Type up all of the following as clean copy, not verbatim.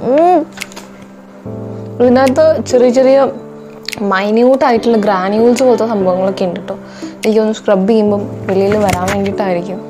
ഇതിനകത്ത് ചെറിയ ചെറിയ മൈന്യൂട്ട് ആയിട്ടുള്ള ഗ്രാനുവൽസ് പോലത്തെ സംഭവങ്ങളൊക്കെ ഉണ്ട് കേട്ടോ. എനിക്കൊന്ന് സ്ക്രബ് ചെയ്യുമ്പം വെളിയിൽ വരാൻ വേണ്ടിയിട്ടായിരിക്കും.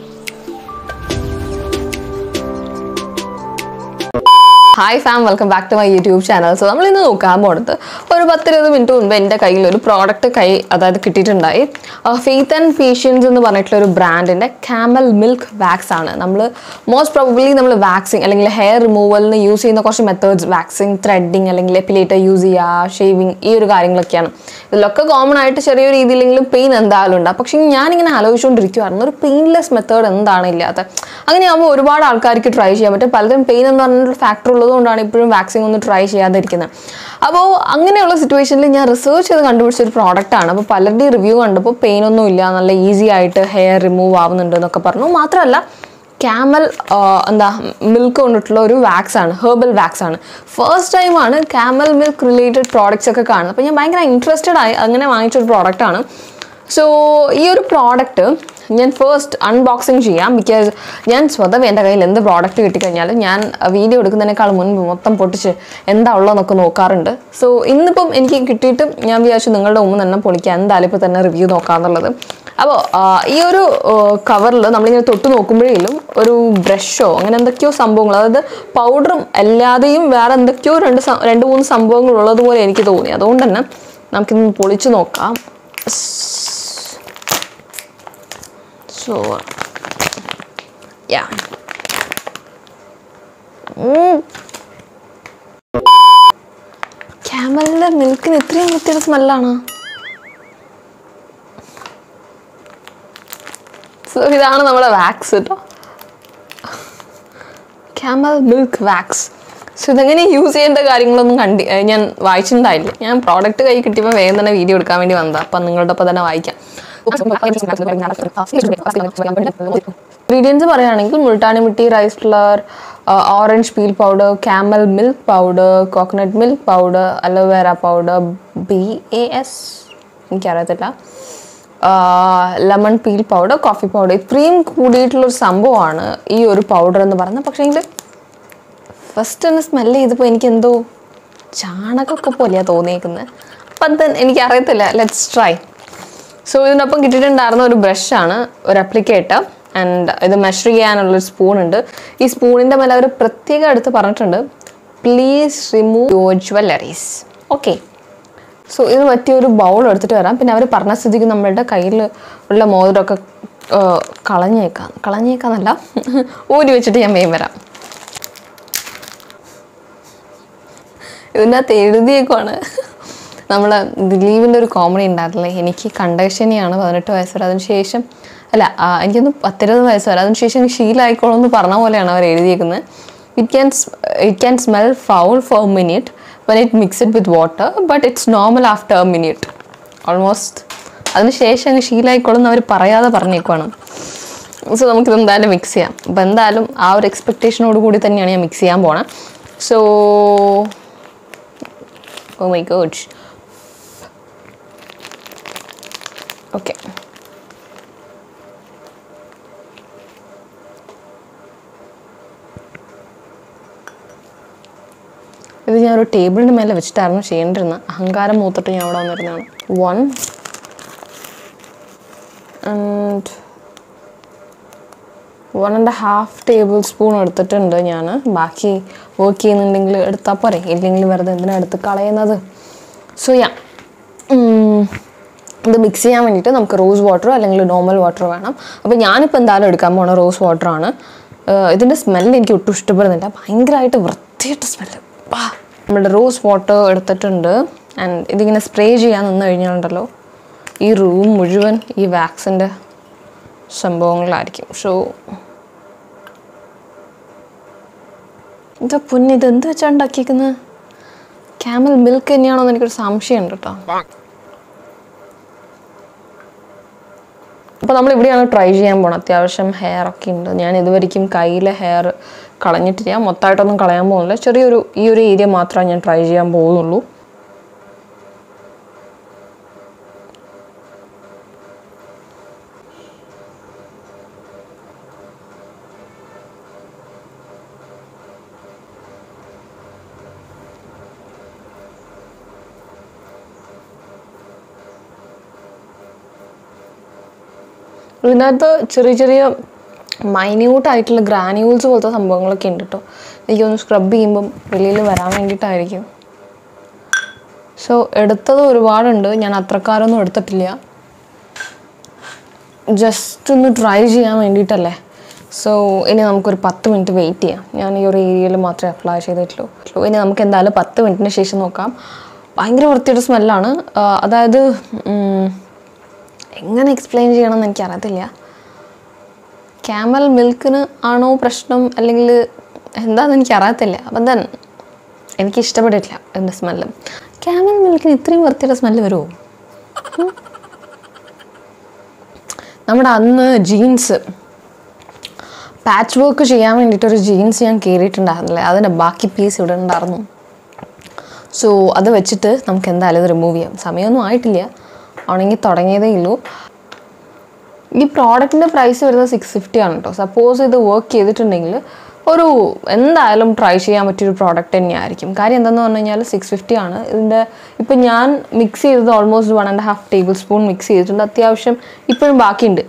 Hi fam, welcome back to my YouTube channel. So, we will look at ഒരു 10-20 മിനിറ്റ് മുൻപ് എൻ്റെ കയ്യിൽ ഒരു പ്രോഡക്റ്റ് അതായത് കിട്ടിയിട്ടുണ്ടായി. ഫെയ്ത്ത് ആൻഡ് പേഷ്യൻസ് എന്ന് പറഞ്ഞിട്ടുള്ള ഒരു ബ്രാൻഡിൻ്റെ കാമൽ മിൽക്ക് വാക്സ് ആണ്. നമ്മൾ മോസ്റ്റ് പ്രോബബ്ലി നമ്മൾ വാക്സിങ് അല്ലെങ്കിൽ ഹെയർ റിമൂവലിന് യൂസ് ചെയ്യുന്ന കുറച്ച് മെത്തേഡ്സ് വാക്സിങ്, ത്രെഡിങ് അല്ലെങ്കിൽ എപ്പിലേറ്റർ യൂസ് ചെയ്യുക, ഷേവിങ്, ഈ ഒരു കാര്യങ്ങളൊക്കെയാണ്. ഇതിലൊക്കെ കോമൺ ആയിട്ട് ചെറിയ രീതിയിലെങ്കിലും പെയിൻ എന്തായാലും ഉണ്ടാകും. പക്ഷേ ഞാനിങ്ങനെ ആലോചിച്ചുകൊണ്ടിരിക്കുവായിരുന്നു ഒരു പെയിൻലെസ് മെത്തേഡ് എന്താണ് ഇല്ലാത്തത്. അങ്ങനെയാകുമ്പോൾ ഒരുപാട് ആൾക്കാർക്ക് ട്രൈ ചെയ്യാൻ പറ്റും. പലരും പെയിൻ എന്ന് പറഞ്ഞൊരു ഫാക്ടർ ഉള്ളതുകൊണ്ടാണ് ഇപ്പോഴും വാക്സിൻ ഒന്ന് ട്രൈ ചെയ്യാതിരിക്കുന്നത്. അപ്പോൾ അങ്ങനെയുള്ള സിറ്റുവേഷനിൽ ഞാൻ റിസർച്ച് ചെയ്ത് കണ്ടുപിടിച്ച ഒരു പ്രോഡക്റ്റാണ്. അപ്പോൾ പലരുടെയും റിവ്യൂ കണ്ടപ്പോൾ പെയിൻ ഒന്നും ഇല്ല, നല്ല ഈസി ആയിട്ട് ഹെയർ റിമൂവ് ആവുന്നുണ്ട് എന്നൊക്കെ പറഞ്ഞു. മാത്രമല്ല കാമൽ മിൽക്ക് കൊണ്ടിട്ടുള്ള ഒരു വാക്സ് ആണ്, ഹെർബൽ വാക്സ് ആണ്. ഫസ്റ്റ് ടൈമാണ് കാമൽ മിൽക്ക് റിലേറ്റഡ് പ്രോഡക്റ്റ്സ് ഒക്കെ കാണുന്നത്. അപ്പോൾ ഞാൻ ഭയങ്കര ഇൻട്രസ്റ്റഡ് ആയി അങ്ങനെ വാങ്ങിച്ചൊരു പ്രോഡക്റ്റാണ്. സോ ഈ ഒരു പ്രോഡക്റ്റ് ഞാൻ ഫസ്റ്റ് അൺബോക്സിങ് ചെയ്യാം. ബിക്കോസ് ഞാൻ സ്വതവേ എൻ്റെ കയ്യിൽ എന്ത് പ്രോഡക്റ്റ് കിട്ടിക്കഴിഞ്ഞാലും ഞാൻ വീഡിയോ എടുക്കുന്നതിനേക്കാൾ മുൻപ് മൊത്തം പൊട്ടിച്ച് എന്താ ഉള്ളതെന്നൊക്കെ നോക്കാറുണ്ട്. സോ ഇന്നിപ്പം എനിക്ക് കിട്ടിയിട്ട് ഞാൻ വിചാരിച്ചു നിങ്ങളുടെ മുമ്പ് തന്നെ പൊളിക്കാം, എന്തായാലും ഇപ്പോൾ തന്നെ റിവ്യൂ നോക്കാമെന്നുള്ളത്. അപ്പോൾ ഈ ഒരു കവറിൽ നമ്മളിങ്ങനെ തൊട്ട് നോക്കുമ്പോഴേലും ഒരു ബ്രഷോ അങ്ങനെ എന്തൊക്കെയോ സംഭവങ്ങൾ, അതായത് പൗഡറും അല്ലാതെയും വേറെ എന്തൊക്കെയോ രണ്ട് മൂന്ന് സംഭവങ്ങൾ ഉള്ളതുപോലെ എനിക്ക് തോന്നി. അതുകൊണ്ട് തന്നെ നമുക്കിന്ന് പൊളിച്ച് നോക്കാം. So, yeah. Camel milk is very smell. So, this is our wax. Camel milk wax. So, this is use the product video ingredients multani mitti, rice flour, orange peel powder, camel milk powder, coconut milk powder, aloe vera powder, BAS, lemon peel powder, coffee powder. Cream കൂടിയിട്ടുള്ള ഒരു സംഭവമാണ് ഈ ഒരു powder എന്ന് പറയുന്നത്. പക്ഷേ ഇതിന്റെ first ഒന്ന് സ്മെൽ ചെയ്തപ്പോൾ എനിക്ക് എന്തോ ചാണകമൊക്കെ പോലെയാണ് തോന്നിയേക്കുന്നത്. അപ്പം എനിക്ക് അറിയത്തില്ല. Let's try. സോ ഇതിനൊപ്പം കിട്ടിയിട്ടുണ്ടായിരുന്ന ഒരു ബ്രഷാണ്, ഒരു അപ്ലിക്കേറ്റർ, ആൻഡ് ഇത് മെഷർ ചെയ്യാനുള്ളൊരു സ്പൂൺ ഉണ്ട്. ഈ സ്പൂണിൻ്റെ മേലെ അവർ പ്രത്യേകം എടുത്ത് പറഞ്ഞിട്ടുണ്ട്, please remove your jewelleries. Okay, so ഇത് പറ്റിയൊരു ബൗൾ എടുത്തിട്ട് വരാം. പിന്നെ അവർ പറഞ്ഞ സ്ഥിതിക്ക് നമ്മളുടെ കയ്യിൽ ഉള്ള മോതിരമൊക്കെ കളഞ്ഞേക്കാന്നല്ല ഊരി വെച്ചിട്ട് ഞാൻ വേഗം വരാം. ഇതിനകത്ത് എഴുതിയേക്കുവാണ്. നമ്മൾ ദിലീപിൻ്റെ ഒരു കോമഡി ഉണ്ടായിരുന്നില്ലേ, എനിക്ക് കണ്ടക്ഷനെയാണ് 18 വയസ്സ് വരെ, അതിനുശേഷം അല്ല എനിക്കൊന്ന് 10-20 വയസ്സ് വരെ, അതിനുശേഷം ശീലമായിക്കോളും എന്ന് പറഞ്ഞ പോലെയാണ് അവർ എഴുതിയേക്കുന്നത്. It can smell foul for a minute when it mixed with water but it's normal after a minute almost. അതിനുശേഷം അങ്ങ് ശീലമായിക്കോളും എന്ന് അവർ പറയാതെ പറഞ്ഞേക്കുവാണ്. സോ നമുക്കിത് എന്തായാലും മിക്സ് ചെയ്യാം. അപ്പോൾ എന്തായാലും ആ ഒരു എക്സ്പെക്റ്റേഷനോട് കൂടി തന്നെയാണ് ഞാൻ മിക്സ് ചെയ്യാൻ പോണത്. So oh my God. Okay, ഇത് ഞാനൊരു ടേബിളിൻ്റെ മേലെ വെച്ചിട്ടായിരുന്നു ചെയ്യേണ്ടിരുന്നത്. അഹങ്കാരം മൂത്തിട്ട് ഞാൻ അവിടെ വന്നിരുന്നതാണ്. 1.5 ടേബിൾ സ്പൂൺ എടുത്തിട്ടുണ്ട് ഞാൻ. ബാക്കി വർക്ക് ചെയ്യുന്നുണ്ടെങ്കിൽ എടുത്താൽ പോരെ, ഇല്ലെങ്കിൽ വെറുതെ എന്തിനാണ് എടുത്ത് കളയുന്നത്. സോ ഇത് മിക്സ് ചെയ്യാൻ വേണ്ടിയിട്ട് നമുക്ക് റോസ് വാട്ടറോ അല്ലെങ്കിൽ നോർമൽ വാട്ടറോ വേണം. അപ്പോൾ ഞാനിപ്പോൾ എന്തായാലും എടുക്കാൻ പോകുന്ന റോസ് വാട്ടറാണ്. ഇതിൻ്റെ സ്മെല്ല് എനിക്ക് ഒട്ടും ഇഷ്ടപ്പെടുന്നില്ല, ഭയങ്കരമായിട്ട് വൃത്തിയായിട്ട് സ്മെല്ല്. നമ്മുടെ റോസ് വാട്ടർ എടുത്തിട്ടുണ്ട്. ആൻഡ് ഇതിങ്ങനെ സ്പ്രേ ചെയ്യാൻ നിന്ന് കഴിഞ്ഞാലുണ്ടല്ലോ ഈ റൂം മുഴുവൻ ഈ വാക്സിൻ്റെ സംഭവങ്ങളായിരിക്കും. സോ എന്താ പൊന്നെ, ഇതെന്ത് വെച്ചാണ് ഉണ്ടാക്കിയിരിക്കുന്നത്? കാമൽ മിൽക്ക് തന്നെയാണോ എന്ന് എനിക്കൊരു സംശയമുണ്ട് കേട്ടോ. അപ്പോൾ നമ്മൾ ഇവിടെയാണ് ട്രൈ ചെയ്യാൻ പോകണം. അത്യാവശ്യം ഹെയർ ഒക്കെ ഉണ്ട്. ഞാൻ ഇതുവരെയ്ക്കും കയ്യിലെ ഹെയർ കളഞ്ഞിട്ടില്ല, മൊത്തമായിട്ടൊന്നും കളയാൻ പോകുന്നില്ല. ചെറിയൊരു ഈ ഒരു ഏരിയ മാത്രമേ ഞാൻ ട്രൈ ചെയ്യാൻ പോകുന്നുള്ളൂ. ഇതിനകത്ത് ചെറിയ ചെറിയ മൈന്യൂട്ടായിട്ടുള്ള ഗ്രാന്യൂൾസ് പോലത്തെ സംഭവങ്ങളൊക്കെ ഉണ്ട് കേട്ടോ. എനിക്കൊന്ന് സ്ക്രബ് ചെയ്യുമ്പം വെളിയിൽ വരാൻ വേണ്ടിയിട്ടായിരിക്കും. സോ എടുത്തത് ഒരുപാടുണ്ട്, ഞാൻ അത്രക്കാരൊന്നും എടുത്തിട്ടില്ല, ജസ്റ്റ് ഒന്ന് ട്രൈ ചെയ്യാൻ വേണ്ടിയിട്ടല്ലേ. സോ ഇനി നമുക്കൊരു 10 മിനിറ്റ് വെയിറ്റ് ചെയ്യാം. ഞാൻ ഈ ഒരു ഏരിയയിൽ മാത്രമേ അപ്ലൈ ചെയ്തിട്ടുള്ളൂ. ഇനി നമുക്ക് എന്തായാലും 10 മിനിറ്റിന് ശേഷം നോക്കാം. ഭയങ്കര വൃത്തിയുടെ സ്മെല്ലാണ്. അതായത് എങ്ങനെ എക്സ്പ്ലെയിൻ ചെയ്യണമെന്ന് എനിക്കറിയത്തില്ല. ക്യാമൽ മിൽക്കിന് ആണോ പ്രശ്നം അല്ലെങ്കിൽ എന്താണെന്ന് എനിക്കറിയത്തില്ല. അപ്പം then എനിക്ക് ഇഷ്ടപ്പെട്ടിട്ടില്ല എൻ്റെ സ്മെല്ല്. ക്യാമൽ മിൽക്കിന് ഇത്രയും വൃത്തിയുടെ സ്മെല്ല് വരുമോ? നമ്മുടെ അന്ന് ജീൻസ് പാച്ച് വർക്ക് ചെയ്യാൻ വേണ്ടിയിട്ടൊരു ജീൻസ് ഞാൻ കയറിയിട്ടുണ്ടായിരുന്നില്ലേ, അതിൻ്റെ ബാക്കി പീസ് ഇവിടെ ഉണ്ടായിരുന്നു. സോ അത് വെച്ചിട്ട് നമുക്ക് എന്തായാലും ഇത് റിമൂവ് ചെയ്യാം. സമയമൊന്നും ആയിട്ടില്ല, ആണെങ്കിൽ തുടങ്ങിയതേ ഉള്ളൂ. ഈ പ്രോഡക്റ്റിൻ്റെ പ്രൈസ് വരുന്നത് 650 ആണ് കേട്ടോ. സപ്പോസ് ഇത് വർക്ക് ചെയ്തിട്ടുണ്ടെങ്കിൽ ഒരു എന്തായാലും ട്രൈ ചെയ്യാൻ പറ്റിയൊരു പ്രോഡക്റ്റ് തന്നെയായിരിക്കും. കാര്യം എന്താണെന്ന് പറഞ്ഞു കഴിഞ്ഞാൽ 650 ആണ് ഇതിൻ്റെ. ഇപ്പം ഞാൻ മിക്സ് ചെയ്തത് ഓൾമോസ്റ്റ് 1.5 ടേബിൾ സ്പൂൺ മിക്സ് ചെയ്തിട്ടുണ്ട്. അത്യാവശ്യം ഇപ്പോഴും ബാക്കിയുണ്ട്.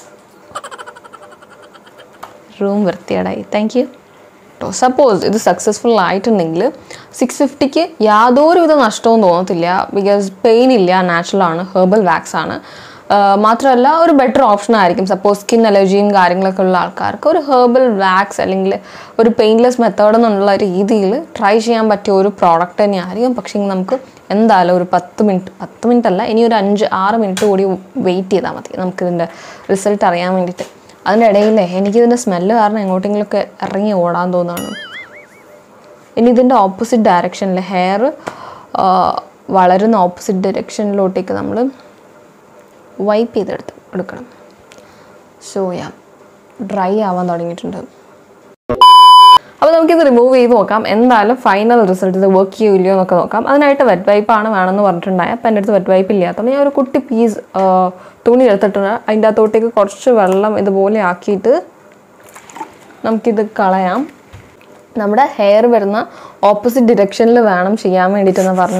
റൂം വൃത്തിയേടായി. Thank you. സപ്പോസ് ഇത് സക്സസ്ഫുൾ ആയിട്ടുണ്ടെങ്കിൽ 650ക്ക് യാതൊരുവിധ നഷ്ടവും തോന്നത്തില്ല. ബിക്കോസ് പെയിൻ ഇല്ല, നാച്ചുറലാണ്, ഹെർബൽ വാക്സ് ആണ്. മാത്രമല്ല ഒരു ബെറ്റർ ഓപ്ഷൻ ആയിരിക്കും. സപ്പോസ് സ്കിൻ അലർജിയും കാര്യങ്ങളൊക്കെ ഉള്ള ആൾക്കാർക്ക് ഒരു ഹെർബൽ വാക്സ് അല്ലെങ്കിൽ ഒരു പെയിൻലെസ് മെത്തേഡ് എന്നുള്ള രീതിയിൽ ട്രൈ ചെയ്യാൻ പറ്റിയ ഒരു പ്രോഡക്റ്റ് തന്നെയായിരിക്കും. പക്ഷേ നമുക്ക് എന്തായാലും ഒരു 10 മിനിറ്റ് അല്ല, ഇനി ഒരു 5-6 മിനിറ്റ് കൂടി വെയിറ്റ് ചെയ്താൽ മതി നമുക്കിതിൻ്റെ റിസൾട്ട് അറിയാൻ വേണ്ടിയിട്ട്. അതിൻ്റെ ഇടയിലേ എനിക്കിതിൻ്റെ സ്മെല്ല് കാരണം എങ്ങോട്ടെങ്കിലുമൊക്കെ ഇറങ്ങി ഓടാൻ തോന്നുകയാണ്. ഇനി ഇതിൻ്റെ ഓപ്പോസിറ്റ് ഡയറക്ഷനിൽ ഹെയർ വളരുന്ന ഓപ്പോസിറ്റ് ഡയറക്ഷനിലോട്ടേക്ക് നമ്മൾ വൈപ്പ് ചെയ്തെടുക്കണം. സോ ഡ്രൈ ആവാൻ തുടങ്ങിയിട്ടുണ്ട്. അപ്പോൾ നമുക്കിത് റിമൂവ് ചെയ്ത് നോക്കാം. എന്തായാലും ഫൈനൽ റിസൾട്ട് ഇത് വർക്ക് ചെയ്യില്ലയോ എന്നൊക്കെ നോക്കാം. അതിനായിട്ട് വെറ്റ് വൈപ്പാണ് വേണമെന്ന് പറഞ്ഞിട്ടുണ്ടായത്. അപ്പം എൻ്റെ അടുത്ത് വെറ്റ് വൈപ്പ് ഇല്ലാത്തതുകൊണ്ട് ഞാൻ ഒരു കുട്ടി പീസ് തുണി എടുത്തിട്ടുണ്ട്. അതിൻ്റെ അകത്തോട്ടേക്ക് കുറച്ച് വെള്ളം ഇതുപോലെ ആക്കിയിട്ട് നമുക്കിത് കളയാം. നമ്മുടെ ഹെയർ വരുന്ന ഓപ്പോസിറ്റ് ഡിറക്ഷനിൽ വേണം ചെയ്യാൻ വേണ്ടിയിട്ടെന്ന് പറഞ്ഞു.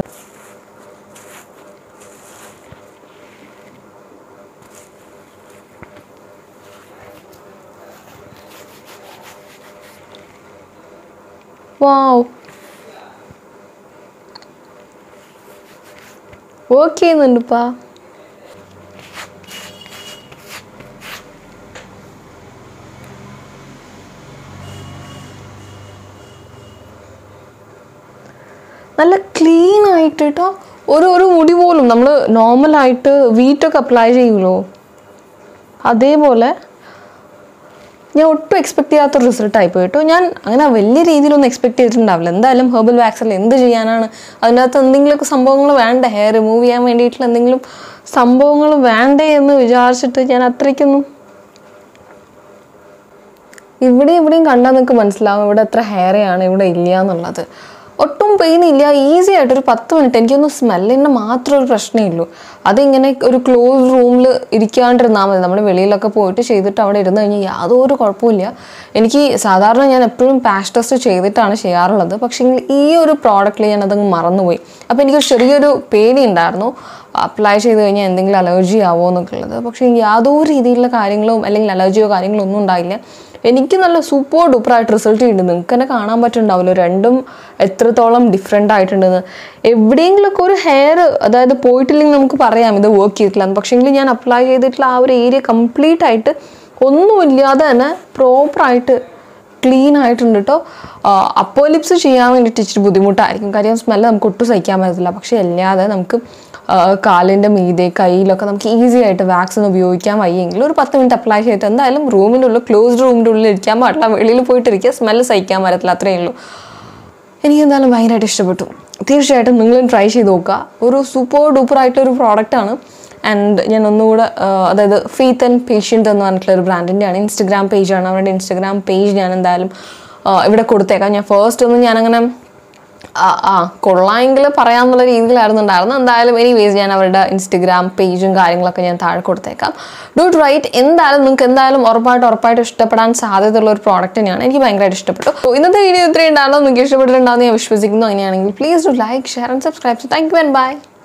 വാവ്, വർക്ക് ചെയ്യുന്നുണ്ടിപ്പാ. നല്ല ക്ലീൻ ആയിട്ട് കേട്ടോ. ഒരു മുടി പോലും നമ്മൾ നോർമലായിട്ട് വീറ്റൊക്കെ അപ്ലൈ ചെയ്യുമല്ലോ, അതേപോലെ ഞാൻ ഒട്ടും എക്സ്പെക്ട് ചെയ്യാത്തൊരു റിസൾട്ടായി പോയിട്ടോ. ഞാൻ അങ്ങനെ വലിയ രീതിയിലൊന്നും എക്സ്പെക്ട് ചെയ്തിട്ടുണ്ടാവില്ല. എന്തായാലും ഹെർബൽ വാക്സിൽ എന്ത് ചെയ്യാനാണ്, അതിനകത്ത് എന്തെങ്കിലുമൊക്കെ സംഭവങ്ങൾ വേണ്ടേ, ഹെയർ റിമൂവ് ചെയ്യാൻ വേണ്ടിയിട്ടുള്ള എന്തെങ്കിലും സംഭവങ്ങൾ വേണ്ടേ എന്ന് വിചാരിച്ചിട്ട് ഞാൻ അത്രയ്ക്കൊന്നും. ഇവിടെയും കണ്ടാൽ നിങ്ങൾക്ക് മനസ്സിലാവും ഇവിടെ എത്ര ഹെയറാണ് ഇവിടെ ഇല്ല എന്നുള്ളത്. ഒട്ടും പെയിൻ ഇല്ല, ഈസി ആയിട്ടൊരു 10 മിനിറ്റ്. എനിക്കൊന്നും സ്മെല്ലിൻ്റെ മാത്രം ഒരു പ്രശ്നമേ ഉള്ളൂ. അതിങ്ങനെ ഒരു ക്ലോസ് റൂമിൽ ഇരിക്കാണ്ടിരുന്നാൽ മതി. നമ്മൾ വെളിയിലൊക്കെ പോയിട്ട് ചെയ്തിട്ട് അവിടെ ഇരുന്ന് കഴിഞ്ഞാൽ യാതൊരു കുഴപ്പമില്ല. എനിക്ക് സാധാരണ ഞാൻ എപ്പോഴും പാച്ച് ടെസ്റ്റ് ചെയ്തിട്ടാണ് ചെയ്യാറുള്ളത്. പക്ഷേ ഈ ഒരു പ്രോഡക്റ്റിൽ ഞാനതങ്ങ് മറന്നുപോയി. അപ്പോൾ എനിക്കൊരു ചെറിയൊരു പേടി ഉണ്ടായിരുന്നു, അപ്ലൈ ചെയ്ത് കഴിഞ്ഞാൽ എന്തെങ്കിലും അലർജി ആവുമോ എന്നൊക്കെ ഉള്ളത്. പക്ഷേ യാതൊരു രീതിയിലുള്ള കാര്യങ്ങളും അല്ലെങ്കിൽ അലർജിയോ കാര്യങ്ങളോ ഒന്നും ഉണ്ടായില്ല. എനിക്ക് നല്ല സൂപ്പർ ഡൂപ്പറായിട്ട് റിസൾട്ട് കിട്ടുന്നുണ്ട്. നിങ്ങൾക്ക് തന്നെ കാണാൻ പറ്റുന്നുണ്ടാവില്ല രണ്ടും എത്രത്തോളം ഡിഫറെൻ്റ് ആയിട്ടുണ്ടെന്ന്. എവിടെയെങ്കിലുമൊക്കെ ഒരു ഹെയർ അതായത് പോയിട്ടില്ലെങ്കിൽ നമുക്ക് പറയാം ഇത് വർക്ക് ചെയ്തിട്ടില്ല. പക്ഷേങ്കിൽ ഞാൻ അപ്ലൈ ചെയ്തിട്ടുള്ള ആ ഒരു ഏരിയ കംപ്ലീറ്റ് ആയിട്ട് ഒന്നുമില്ലാതെ തന്നെ പ്രോപ്പറായിട്ട് ക്ലീൻ ആയിട്ടുണ്ട് കേട്ടോ. അപ്പർ ലിപ്സ് ചെയ്യാൻ വേണ്ടിയിട്ട് ഇച്ചിരി ബുദ്ധിമുട്ടായിരിക്കും, കാര്യം സ്മെല്ല് നമുക്ക് ഒട്ടും സഹിക്കാൻ പറ്റത്തില്ല. പക്ഷേ അല്ലാതെ നമുക്ക് കാലിൻ്റെ മീതെ കയ്യിലൊക്കെ നമുക്ക് ഈസി ആയിട്ട് വാക്സിൻ ഉപയോഗിക്കാൻ വയ്യെങ്കിൽ ഒരു 10 മിനിറ്റ് അപ്ലൈ ചെയ്തിട്ട് എന്തായാലും റൂമിൻ്റെ ഉള്ളിൽ ക്ലോസ്ഡ് റൂമിൻ്റെ ഉള്ളിൽ ഇരിക്കാൻ പാടില്ല, വെളിയിൽ പോയിട്ടിരിക്കുക, സ്മെല്ല് സഹിക്കാൻ പറ്റത്തില്ല, അത്രയേ ഉള്ളൂ. എനിക്ക് എന്തായാലും ഭയങ്കരമായിട്ട് ഇഷ്ടപ്പെട്ടു. തീർച്ചയായിട്ടും നിങ്ങളും ട്രൈ ചെയ്ത് നോക്കുക. ഒരു സൂപ്പർ ഡൂപ്പറായിട്ടൊരു പ്രോഡക്റ്റാണ്. ആൻഡ് ഞാൻ ഒന്നുകൂടെ അതായത് ഫെയ്ത്ത് ആൻഡ് പേഷ്യൻ്റ് എന്ന് പറഞ്ഞിട്ടുള്ള ഒരു ബ്രാൻഡിൻ്റെയാണ്. ഇൻസ്റ്റഗ്രാം പേജാണ്. അവരുടെ ഇൻസ്റ്റഗ്രാം പേജ് ഞാൻ എന്തായാലും ഇവിടെ കൊടുത്തേക്കാം. ഞാൻ ഫസ്റ്റ് ഒന്നും ഞാനങ്ങനെ കൊള്ളാമെങ്കിൽ പറയാമെന്നുള്ള രീതിയിലായിരുന്നു ഉണ്ടായിരുന്നത്. എന്തായാലും എനിവേസ് ഞാൻ അവരുടെ ഇൻസ്റ്റഗ്രാം പേജും കാര്യങ്ങളൊക്കെ ഞാൻ താഴെ കൊടുത്തേക്കാം. Do right. എന്തായാലും നിങ്ങൾക്ക് എന്തായാലും ഉറപ്പായിട്ട് ഇഷ്ടപ്പെടാൻ സാധ്യതയുള്ള ഒരു പ്രോഡക്റ്റ് തന്നെയാണ്. എനിക്ക് ഭയങ്കരമായിട്ട് ഇഷ്ടപ്പെട്ടു. ഇന്നത്തെ വീഡിയോ ഇത്രയും ഉണ്ടായിരുന്നു. നിങ്ങൾക്ക് ഇഷ്ടപ്പെട്ടിട്ടുണ്ടാകുന്ന ഞാൻ വിശ്വസിക്കുന്നു. അങ്ങനെയാണെങ്കിൽ please do like, share and subscribe. Thank you and by.